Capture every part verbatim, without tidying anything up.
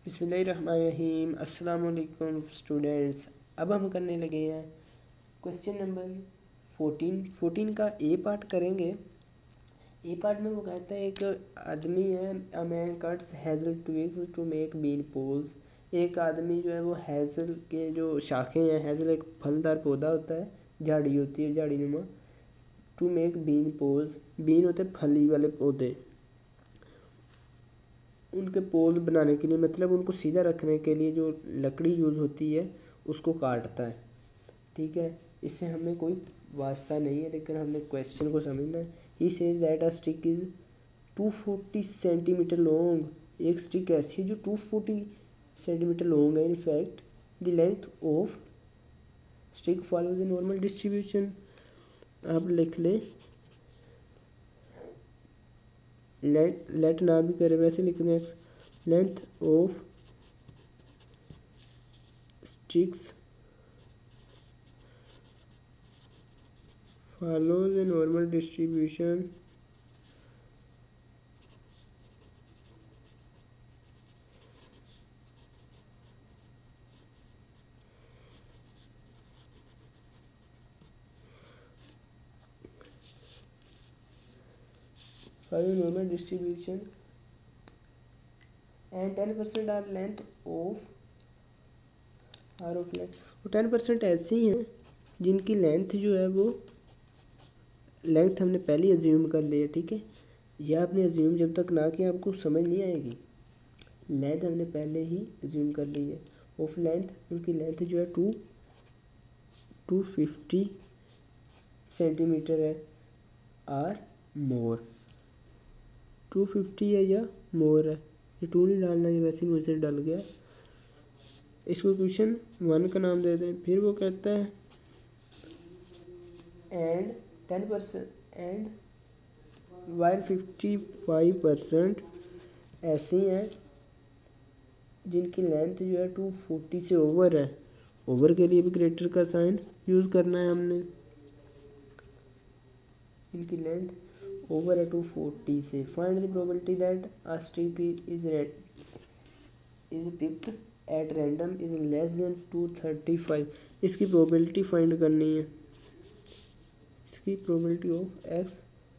बिस्मिल्लाहिर्रहमानिर्रहीम। अस्सलाम वालेकुम स्टूडेंट्स। अब हम करने लगे हैं क्वेश्चन नंबर फोर्टीन। फोर्टीन का ए पार्ट करेंगे। ए पार्ट में वो कहता है एक आदमी है, a man cuts hazel twigs to make bean poles. एक आदमी जो है वो हैज़ल के जो शाखें हैं, हैज़ल एक फलदार पौधा होता है, झाड़ी होती है झाड़ी नुमा, to make bean poles. Bean होते हैं फली वाले पौधे, उनके पोल बनाने के लिए, मतलब उनको सीधा रखने के लिए जो लकड़ी यूज़ होती है उसको काटता है। ठीक है, इससे हमें कोई वास्ता नहीं है, लेकिन हमने क्वेश्चन को समझना है। He says that a stick is two forty centimetre long. एक स्टिक ऐसी है जो टू फोर्टी सेंटीमीटर लॉन्ग है। In fact the length of stick follows a normal distribution. आप लिख लें, लेट लेट ना भी करे वैसे लिखने, length of sticks follows a normal distribution follows normal distribution and ten percent are length of are of length। तो ten percent ऐसी हैं जिनकी लेंथ जो है वो लेंथ हमने पहले ही अज्यूम कर लिया। ठीक है, यह आपने अज्यूम जब तक ना किया आपको समझ नहीं आएगी। लेंथ हमने पहले ही अज्यूम कर ली है। ऑफ लेंथ, उनकी लेंथ जो है टू टू फिफ्टी सेंटीमीटर है, आर मोर। टू फिफ्टी है या मोर है, ये टू नहीं डालना, ये वैसे ही मुझसे डल गया। इसको क्वेश्चन वन का नाम दे दें। फिर वो कहता है and ten percent and while fifty five percent ऐसी हैं जिनकी लेंथ जो है टू फोर्टी से ओवर है। ओवर के लिए भी ग्रेटर का साइन यूज़ करना है हमने। इनकी लेंथ ओवर है टू फोर्टी से। Find the probability that a stick is red is picked at random is less than two thirty five. इसकी प्रोबेबिलिटी फाइंड करनी है। इसकी probability of X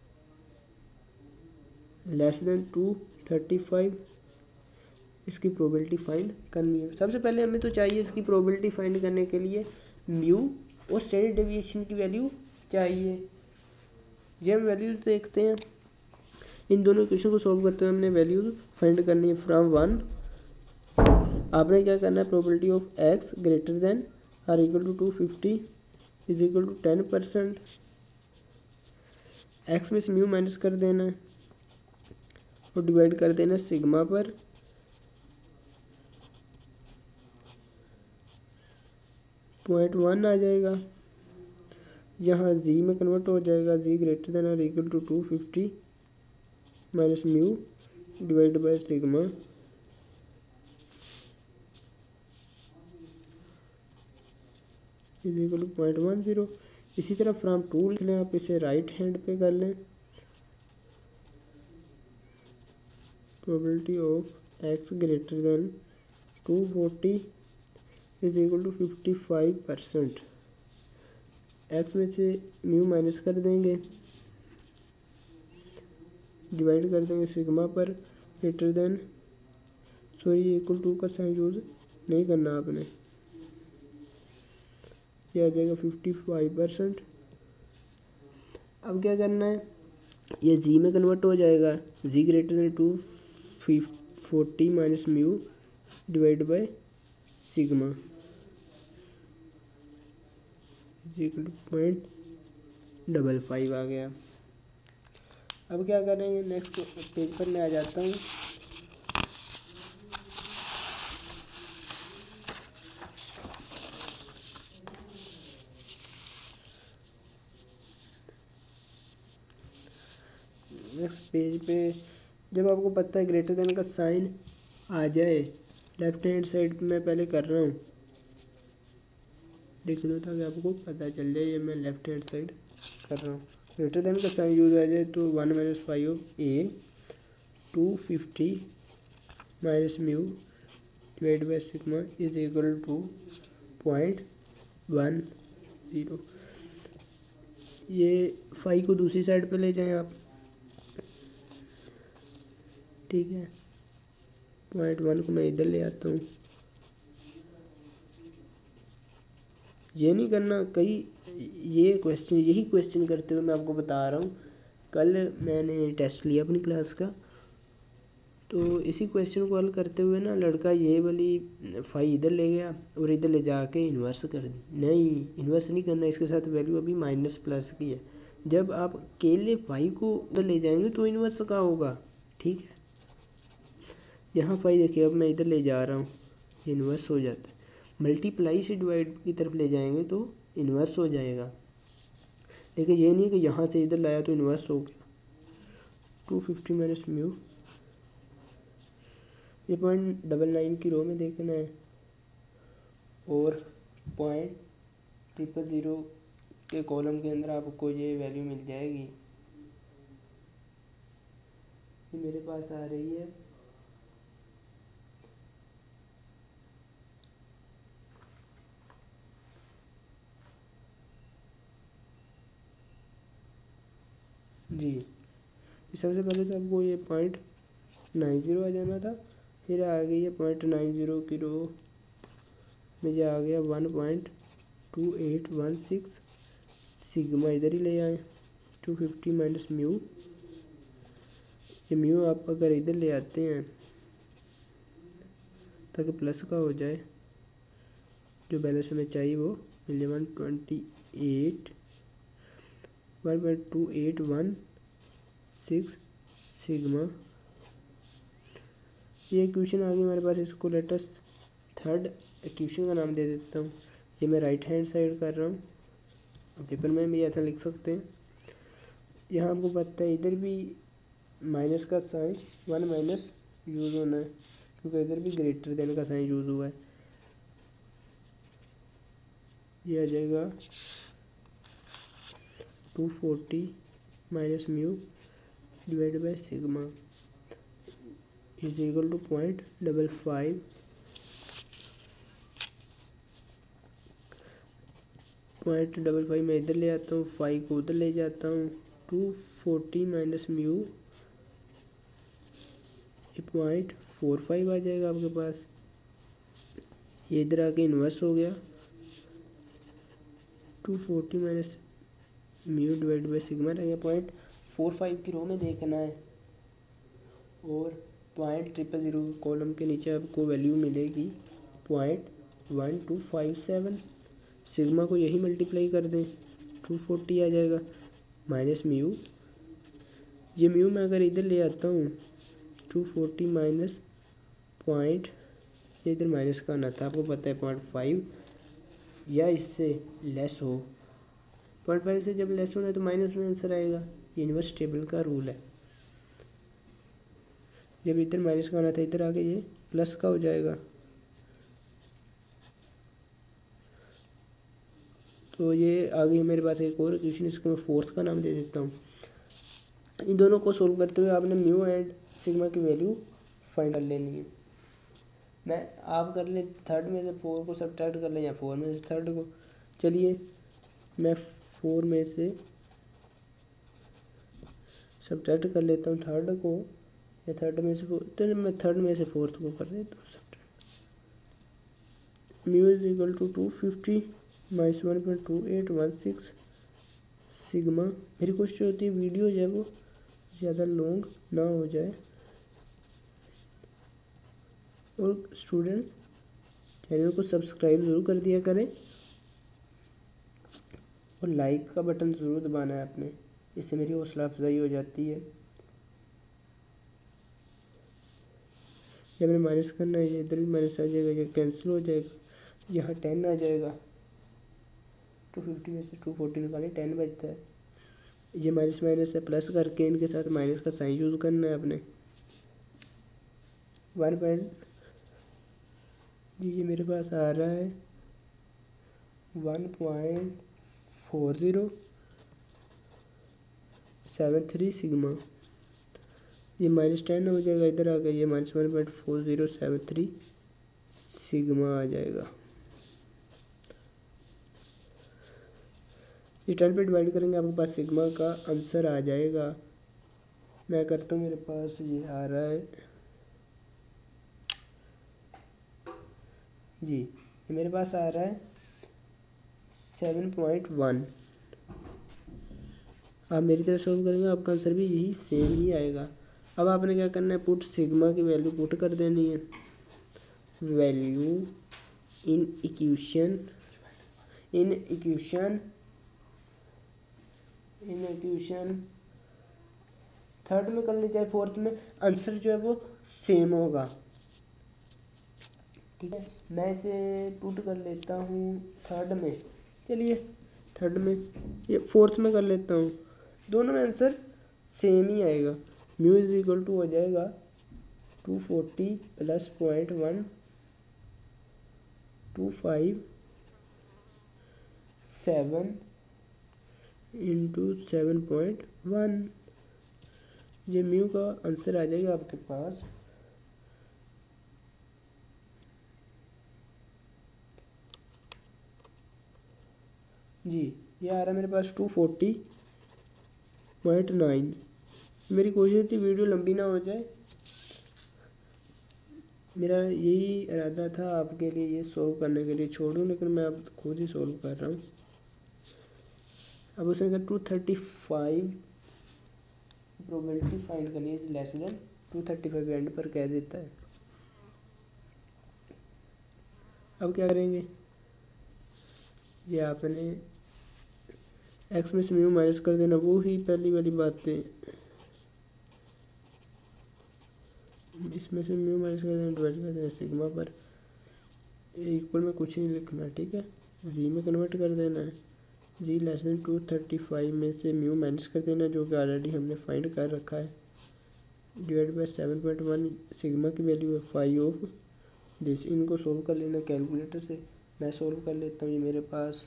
less than two thirty five, इसकी probability find करनी है। सबसे पहले हमें तो चाहिए इसकी प्रोबेबिलिटी फाइंड करने के लिए म्यू और स्टैंडर्ड डेविएशन की वैल्यू चाहिए। ये हम वैल्यूज देखते हैं। इन दोनों क्वेश्चन को सॉल्व करते हुए हमने वैल्यूज फाइंड करनी है फ्रॉम वन। आपने क्या करना है, probability of X greater than or equal to two fifty is equal to ten percent. X में से म्यू माइनस कर देना है और डिवाइड कर देना सिग्मा पर। पॉइंट वन आ जाएगा, यहाँ जी में कन्वर्ट हो जाएगा। जी ग्रेटर देन और equal to two fifty minus mu divide by sigma is equal to point one zero. इसी तरह फ्रॉम टू लिख लें, आप इसे राइट हैंड पे कर लें। Probability of X greater than two forty is equal to fifty five percent. X में से म्यू माइनस कर देंगे, डिवाइड कर देंगे सिग्मा पर, greater than sorry equal to का साइन यूज नहीं करना आपने, यह आ जाएगा फिफ्टी फाइव परसेंट। अब क्या करना है, ये जी में कन्वर्ट हो जाएगा। Z greater than two forty minus mu divide by sigma equal to point double five आ गया। अब क्या करेंगे, नेक्स्ट पेज पर मैं आ जाता हूँ। नेक्स्ट पेज पे जब आपको पता है ग्रेटर देन का साइन आ जाए, लेफ्ट हैंड साइड पे मैं पहले कर रहा हूँ, लिख दो ताकि आपको पता चल जाए। ये मैं लेफ्ट हैंड साइड कर रहा हूँ। ग्रेटर देन का साइन यूज आ जाए तो one minus five of a two fifty minus mu divide by sigma is equal to point one zero. ये फाइव को दूसरी साइड पे ले जाएं आप, ठीक है। पॉइंट वन को मैं इधर ले आता हूँ। ये नहीं करना कई, ये क्वेश्चन यही क्वेश्चन करते हुए मैं आपको बता रहा हूँ। कल मैंने टेस्ट लिया अपनी क्लास का, तो इसी क्वेश्चन को हल करते हुए ना लड़का ये वाली फाइव इधर ले गया और इधर ले जाके इन्वर्स कर दी। नहीं, इन्वर्स नहीं करना, इसके साथ वैल्यू अभी माइनस प्लस की है। जब आप अकेले फाइव को उधर ले जाएंगे तो इन्वर्स का होगा, ठीक है। यहाँ फाइव देखिए, अब मैं इधर ले जा रहा हूँ, इन्वर्स हो जाता है। मल्टीप्लाई से डिवाइड की तरफ ले जाएंगे तो इन्वर्स हो जाएगा, लेकिन ये नहीं कि यहाँ से इधर लाया तो इन्वर्स हो गया। टू फिफ्टी माइनस म्यू, ये पॉइंट डबल नाइन की रो में देखना है और पॉइंट ट्रिपल ज़ीरो के कॉलम के अंदर आपको ये वैल्यू मिल जाएगी। ये मेरे पास आ रही है जी। सबसे पहले तो आपको ये पॉइंट नाइन ज़ीरो आ जाना था, फिर आ गई है पॉइंट नाइन ज़ीरो की रो में ये आ गया one point two eight one six. Sigma इधर ही ले आए, टू फिफ्टी माइनस म्यू। ये म्यू आप अगर इधर ले आते हैं ताकि प्लस का हो जाए, जो बैलेंस हमें चाहिए वो eleven twenty eight one point two eight one six sigma. ये इक्वेशन आ गई हमारे पास, इसको लेटेस्ट थर्ड इक्वेशन का नाम दे देता हूँ। ये मैं राइट हैंड साइड कर रहा हूँ, पेपर में भी ऐसा लिख सकते हैं। यहाँ आपको पता है इधर भी माइनस का साइन वन माइनस यूज़ होना है, क्योंकि इधर भी ग्रेटर देन का साइन यूज़ हुआ है। ये आ जाएगा two forty minus mu divide by sigma is equal to point double five. Point double five मैं इधर ले आता हूँ, फाइव को उधर ले जाता हूँ। टू फोर्टी माइनस म्यू, ये पॉइंट फोर फाइव आ जाएगा आपके पास। ये इधर आके इन्वर्स हो गया, two forty minus mu divide by sigma रहेगा। पॉइंट फोर फाइव की रो में देखना है और पॉइंट ट्रिपल ज़ीरो कॉलम के नीचे आपको वैल्यू मिलेगी point one two five seven. Sigma को यही मल्टीप्लाई कर दें, टू फोर्टी आ जाएगा माइनस म्यू। ये म्यू मैं अगर इधर ले आता हूँ, टू फोर्टी माइनस पॉइंट, ये इधर माइनस का आना था, आपको पता है पॉइंट फाइव या इससे लेस हो। पॉइंट फाइव से जब लेस होना है तो माइनस में आंसर आएगा, ये इन्वर्स टेबल का रूल है। जब इधर माइनस का आना था, इधर आके ये प्लस का हो जाएगा। तो ये आगे मेरे पास एक और इक्वेशन, इसको मैं फोर्थ का नाम दे देता हूँ। इन दोनों को सोल्व करते हुए आपने म्यू एंड सिग्मा की वैल्यू फाइंड कर लेनी है। मैं आप कर लें थर्ड में से फोर को सब्ट्रैक्ट कर लें या फोर में से थर्ड को। चलिए मैं फोर में से सब्ट्रैक्ट कर लेता हूँ थर्ड को, या थर्ड में से तो मैं थर्ड में से फोर्थ को कर देता हूँ subtract. Mu is equal to two fifty minus one point two eight one six sigma. मेरी कोशिश होती है वीडियो जो है वो ज़्यादा लॉन्ग ना हो जाए। और स्टूडेंट्स चैनल को सब्सक्राइब ज़रूर कर दिया करें और लाइक का बटन ज़रूर दबाना है आपने, इससे मेरी हौसला अफजाई हो जाती है। जब मैंने माइनस करना है, ये इधर भी माइनस आ जाएगा, ये कैंसिल हो जाएगा, यहाँ टेन आ जाएगा। टू फिफ्टी में से टू फोर्टी निकालें, टेन बचता है। ये माइनस माइनस है, प्लस करके इनके साथ माइनस का साइन यूज़ करना है आपने। वन पॉइंट जी ये मेरे पास आ रहा है one point four zero seven three sigma. ये माइनस टेन हो जाएगा, इधर आ गया ये minus one point four zero seven three sigma आ जाएगा। ये टेन पे डिवाइड करेंगे आपके पास सिग्मा का आंसर आ जाएगा। मैं करता हूँ, मेरे पास ये आ रहा है जी, ये मेरे पास आ रहा है सेवन पॉइंट वन। आप मेरी तरह सॉल्व करेंगे, आपका आंसर भी यही सेम ही आएगा। अब आपने क्या करना है, पुट सिग्मा की वैल्यू पुट कर देनी है। Value in equation in equation in equation third में कर ली चाहे फोर्थ में, आंसर जो है वो सेम होगा। ठीक है, मैं इसे पुट कर लेता हूँ थर्ड में। चलिए थर्ड में, ये फोर्थ में कर लेता हूँ। दोनों में आंसर सेम ही आएगा। म्यू इज इक्वल टू हो जाएगा two forty plus point one two five seven into seven point one. ये म्यू का आंसर आ जाएगा आपके पास जी, ये आ रहा है मेरे पास टू फोर्टी पॉइंट नाइन। मेरी कोशिश थी वीडियो लंबी ना हो जाए, मेरा यही इरादा था आपके लिए ये सोल्व करने के लिए छोड़ूं, लेकिन मैं अब खुद ही सोल्व कर रहा हूँ। अब उसने कहा two thirty five probability find करनी है less than two thirty five and पर कह देता है। अब क्या करेंगे, ये आपने एक्स में से म्यू माइनस कर देना, वो ही पहली वाली बातें, इसमें से म्यू माइनस कर देना, डिवाइड कर देना सिग्मा पर, इक्वल में कुछ नहीं लिखना। ठीक है, जी में कन्वर्ट कर देना है। जी less than two thirty five में से म्यू माइनस कर देना, जो कि ऑलरेडी हमने फाइंड कर रखा है, divide by seven point one. Sigma की वैल्यू है फाइव ऑफ दिस। इनको सोल्व कर लेना कैलकुलेटर से। मैं सोल्व कर लेता हूँ। ये मेरे पास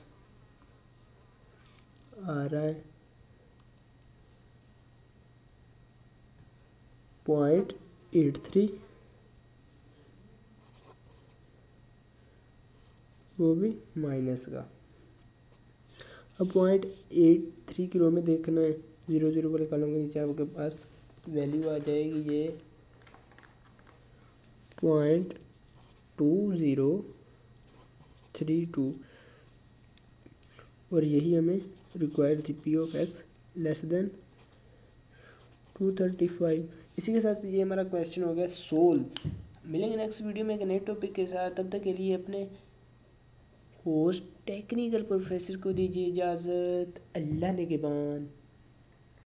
आ रहा है पॉइंट एट थ्री, वो भी माइनस का। अब पॉइंट एट थ्री किलो में देखना है, जीरो जीरो वाले कॉलम के नीचे आपके पास वैल्यू आ जाएगी ये point two zero three two, और यही हमें रिक्वायर थी, P of X less than two thirty five. इसी के साथ ये हमारा क्वेश्चन हो गया सोल्व। मिलेंगे नेक्स्ट वीडियो में एक नए टॉपिक के साथ, तब तक के लिए अपने होस्ट टेक्निकल प्रोफेसर को दीजिए इजाज़त। अल्लाह ने के बान।